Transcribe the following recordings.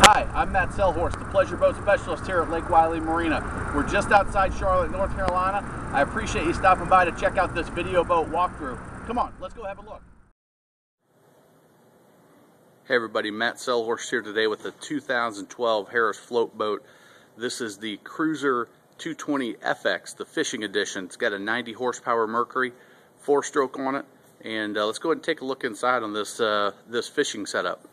Hi, I'm Matt Sellhorst, the pleasure boat specialist here at Lake Wylie Marina. We're just outside Charlotte, North Carolina. I appreciate you stopping by to check out this video boat walkthrough. Come on, let's go have a look. Hey everybody, Matt Sellhorst here today with the 2012 Harris float boat. This is the Cruiser 220 FX, the fishing edition. It's got a 90 horsepower MerCury 4-stroke on it, and let's go ahead and take a look inside on this this fishing setup.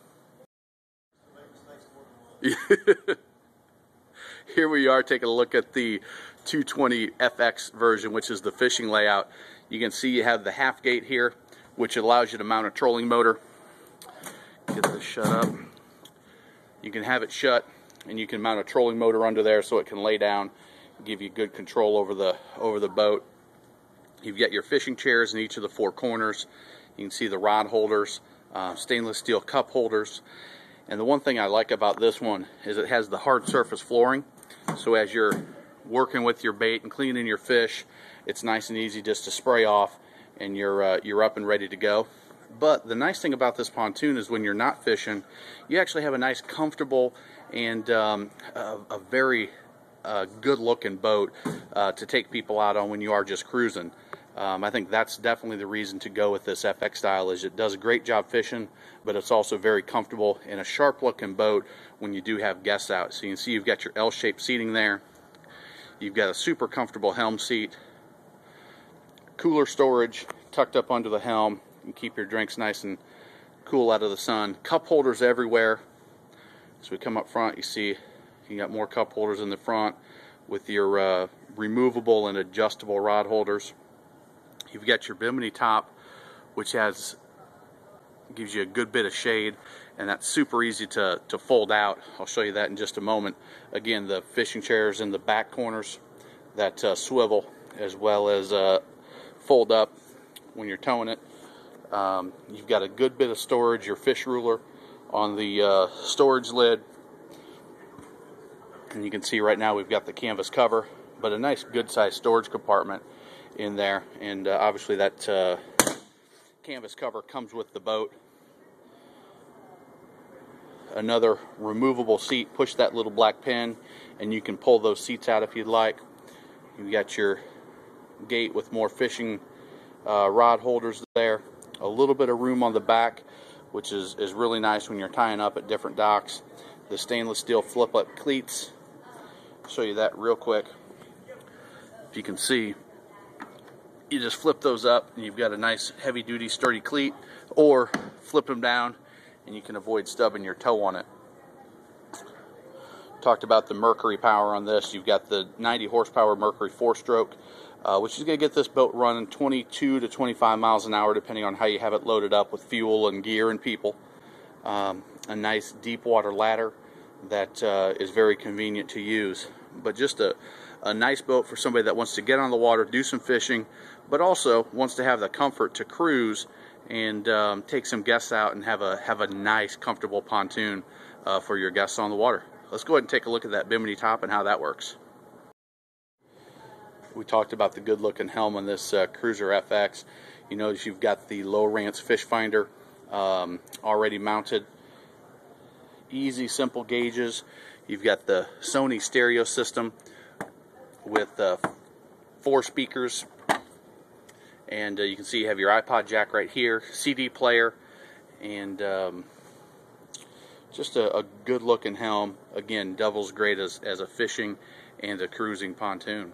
Here we are taking a look at the 220 FX version, which is the fishing layout. You can see you have the half gate here, which allows you to mount a trolling motor. Get this shut up. You can have it shut, and you can mount a trolling motor under there so it can lay down, give you good control over the boat. You've got your fishing chairs in each of the 4 corners. You can see the rod holders, stainless steel cup holders. And the one thing I like about this one is it has the hard surface flooring. So as you're working with your bait and cleaning your fish, it's nice and easy just to spray off, and you're up and ready to go. But the nice thing about this pontoon is when you're not fishing, you actually have a nice, comfortable, and a very good looking boat to take people out on when you are just cruising. I think that's definitely the reason to go with this FX style. Is it does a great job fishing, but it's also very comfortable in a sharp looking boat when you do have guests out. So you can see you've got your L-shaped seating there. You've got a super comfortable helm seat, cooler storage tucked up under the helm. You can keep your drinks nice and cool out of the sun. Cup holders everywhere. So we come up front, you see you got more cup holders in the front with your removable and adjustable rod holders. You've got your bimini top, which gives you a good bit of shade, and that's super easy to fold out. I'll show you that in just a moment. Again, the fishing chairs in the back corners that swivel, as well as fold up when you're towing it. You've got a good bit of storage, your fish ruler on the storage lid, and you can see right now we've got the canvas cover, but a nice good sized storage compartment in there, and obviously that canvas cover comes with the boat. Another removable seat, push that little black pin and you can pull those seats out if you'd like. You've got your gate with more fishing rod holders there. A little bit of room on the back, which is really nice when you're tying up at different docks. The stainless steel flip up cleats. I'll show you that real quick. If you can see, you just flip those up and you've got a nice heavy duty sturdy cleat, or flip them down and you can avoid stubbing your toe on it. Talked about the MerCury power on this. You've got the 90 horsepower MerCury 4-stroke, which is going to get this boat running 22 to 25 miles an hour depending on how you have it loaded up with fuel and gear and people. A nice deep water ladder that is very convenient to use. But just a nice boat for somebody that wants to get on the water, do some fishing, but also wants to have the comfort to cruise and take some guests out and have a nice, comfortable pontoon for your guests on the water. Let's go ahead and take a look at that bimini top and how that works. We talked about the good-looking helm on this Cruiser FX. You notice you've got the Lowrance fish finder already mounted. Easy, simple gauges. You've got the Sony stereo system with 4 speakers, and you can see you have your iPod jack right here, CD player, and just a good looking helm. Again, doubles great as a fishing and a cruising pontoon.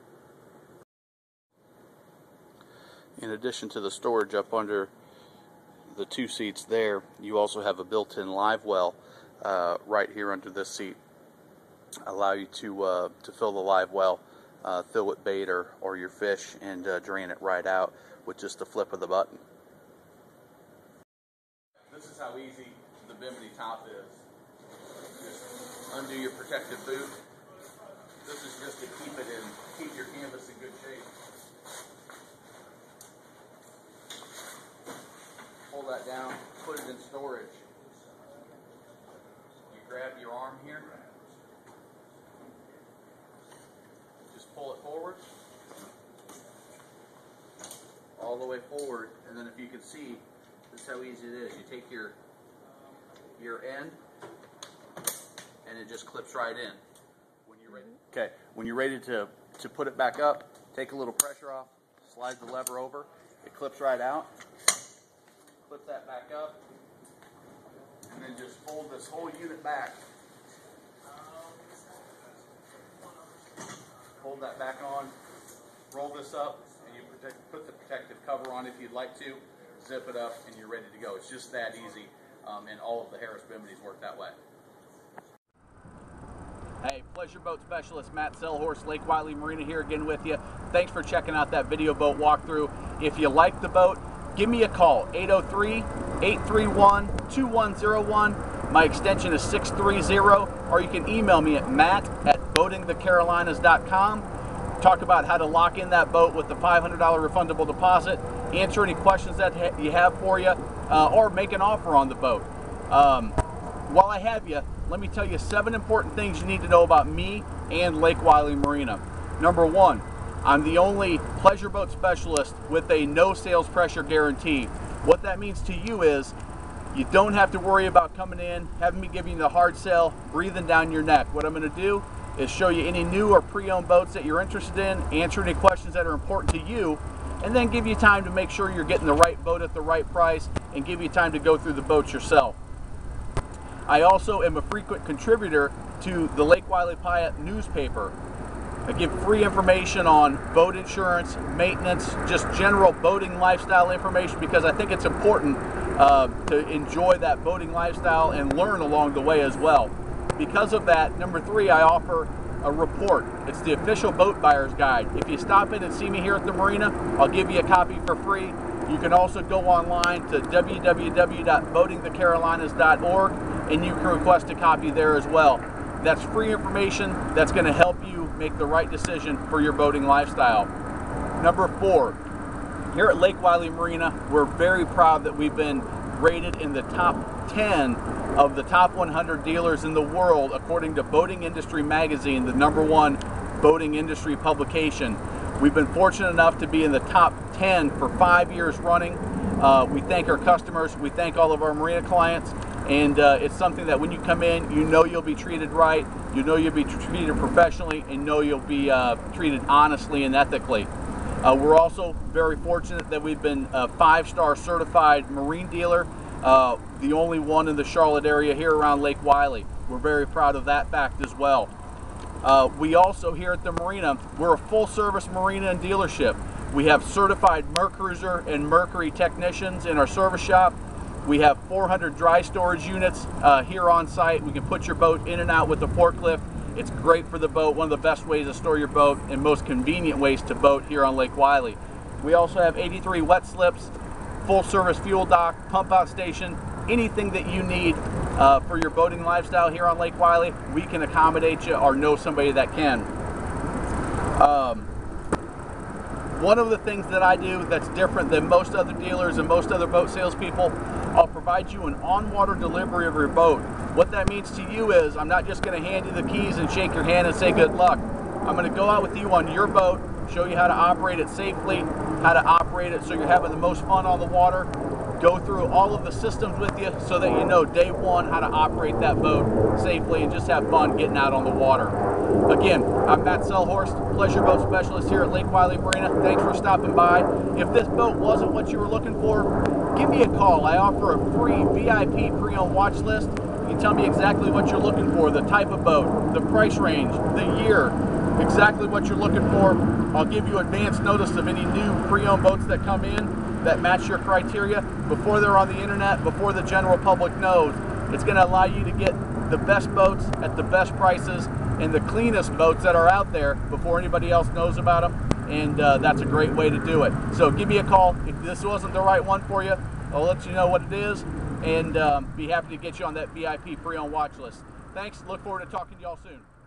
In addition to the storage up under the 2 seats there, you also have a built-in live well right here under this seat. Allow you to fill the live well, fill with bait or your fish, and drain it right out with just the flip of the button. This is how easy the bimini top is. Just undo your protective boot. This is just to keep your canvas in good shape. Pull that down, put it in storage. You grab your arm here. Just pull it forward, all the way forward, and then if you can see, this is how easy it is. You take your end, it just clips right in. When you're ready, okay, when you're ready to put it back up, take a little pressure off, slide the lever over, it clips right out. Clip that back up, and then just fold this whole unit back. Hold that back on, roll this up, and you put the protective cover on if you'd like to, zip it up, and you're ready to go. It's just that easy, and all of the Harris Bimini's work that way. Hey, Pleasure Boat Specialist Matt Sellhorst, Lake Wylie Marina here again with you. Thanks for checking out that video boat walkthrough. If you like the boat, give me a call, 803-831-2101. My extension is 630, or you can email me at matt@boatingthecarolinas.com. Talk about how to lock in that boat with the $500 refundable deposit, answer any questions that you have for you, or make an offer on the boat. While I have you, let me tell you 7 important things you need to know about me and Lake Wylie Marina. Number 1, I'm the only pleasure boat specialist with a no sales pressure guarantee. What that means to you is you don't have to worry about coming in, having me giving you the hard sell, breathing down your neck. What I'm going to do is show you any new or pre-owned boats that you're interested in, answer any questions that are important to you, and then give you time to make sure you're getting the right boat at the right price and give you time to go through the boats yourself. I also am a frequent contributor to the Lake Wylie Pyatt newspaper. I give free information on boat insurance, maintenance, just general boating lifestyle information because I think it's important to enjoy that boating lifestyle and learn along the way as well. Because of that, number 3, I offer a report. It's the official boat buyer's guide. If you stop in and see me here at the marina, I'll give you a copy for free. You can also go online to www.boatingthecarolinas.org and you can request a copy there as well. That's free information that's going to help you make the right decision for your boating lifestyle. Number 4, here at Lake Wylie Marina, we're very proud that we've been rated in the top 10 of the top 100 dealers in the world according to Boating Industry Magazine, the #1 boating industry publication. We've been fortunate enough to be in the top 10 for 5 years running. We thank our customers, we thank all of our marina clients, and it's something that when you come in, you know you'll be treated right, you know you'll be treated professionally, and know you'll be treated honestly and ethically. We're also very fortunate that we've been a 5-star certified marine dealer, the only one in the Charlotte area here around Lake Wylie. We're very proud of that fact as well. We also here at the marina, we're a full-service marina and dealership. We have certified MerCruiser and MerCury technicians in our service shop. We have 400 dry storage units here on site. We can put your boat in and out with the forklift. It's great for the boat, one of the best ways to store your boat and most convenient ways to boat here on Lake Wylie. We also have 83 wet slips, full-service fuel dock, pump-out station, anything that you need for your boating lifestyle here on Lake Wylie, we can accommodate you or know somebody that can. One of the things that I do that's different than most other dealers and most other boat salespeople, I'll provide you an on-water delivery of your boat. What that means to you is I'm not just going to hand you the keys and shake your hand and say good luck. I'm going to go out with you on your boat, show you how to operate it safely, how to operate it so you're having the most fun on the water, go through all of the systems with you so that you know day one how to operate that boat safely and just have fun getting out on the water. Again, I'm Matt Sellhorst, Pleasure Boat Specialist here at Lake Wylie Marina. Thanks for stopping by. If this boat wasn't what you were looking for, give me a call. I offer a free VIP pre-owned watch list. You can tell me exactly what you're looking for, the type of boat, the price range, the year, exactly what you're looking for. I'll give you advance notice of any new pre-owned boats that come in that match your criteria before they're on the internet, before the general public knows. It's going to allow you to get the best boats at the best prices and the cleanest boats that are out there before anybody else knows about them, and that's a great way to do it. So give me a call. If this wasn't the right one for you, I'll let you know what it is and be happy to get you on that VIP pre-owned watch list. Thanks. Look forward to talking to y'all soon.